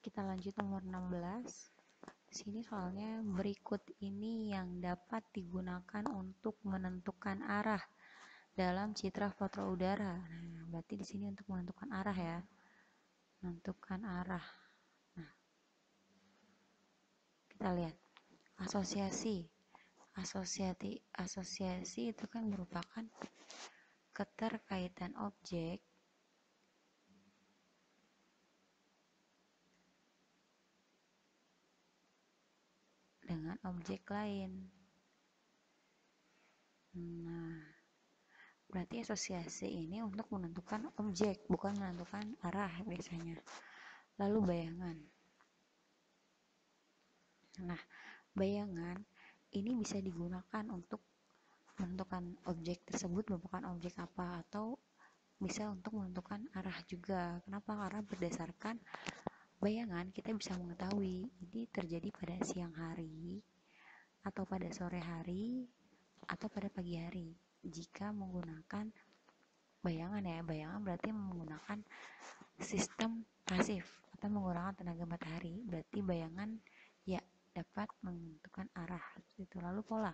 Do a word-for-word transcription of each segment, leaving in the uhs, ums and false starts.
Kita lanjut nomor enam belas. Sini soalnya berikut ini yang dapat digunakan untuk menentukan arah dalam citra foto udara. Nah, berarti di sini untuk menentukan arah ya. Menentukan arah. Nah, kita lihat asosiasi. Asosiasi asosiasi itu kan merupakan keterkaitan objek dengan objek lain. Nah, berarti asosiasi ini untuk menentukan objek, bukan menentukan arah biasanya. Lalu bayangan. Nah, bayangan ini bisa digunakan untuk menentukan objek tersebut merupakan objek apa, atau bisa untuk menentukan arah juga. Kenapa? Karena berdasarkan bayangan kita bisa mengetahui ini terjadi pada siang hari atau pada sore hari atau pada pagi hari. Jika menggunakan bayangan ya, bayangan berarti menggunakan sistem pasif atau menggunakan tenaga matahari. Berarti bayangan ya dapat menentukan arah. Itu. Lalu pola.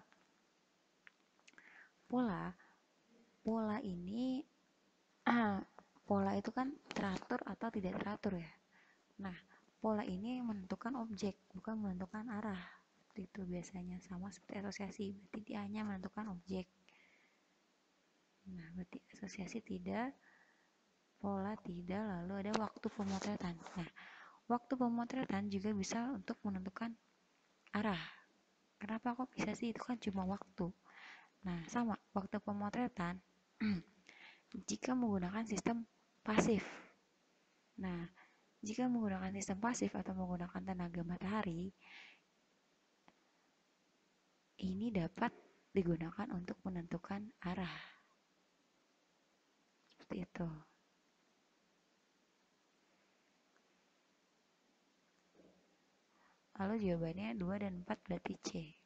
Pola, pola ini pola itu kan teratur atau tidak teratur ya. Nah, pola ini menentukan objek, bukan menentukan arah. Itu biasanya sama seperti asosiasi, berarti dia hanya menentukan objek. Nah, berarti asosiasi tidak, pola tidak, lalu ada waktu pemotretan. Nah, waktu pemotretan juga bisa untuk menentukan arah. Kenapa kok bisa sih? Itu kan cuma waktu. Nah, sama waktu pemotretan jika menggunakan sistem pasif. Nah, jika menggunakan sistem pasif atau menggunakan tenaga matahari, ini dapat digunakan untuk menentukan arah. Seperti itu. Lalu jawabannya dua dan empat berarti C.